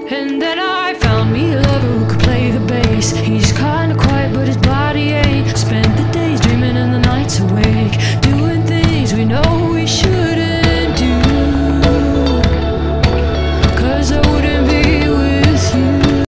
And then I found me a lover who could play the bass.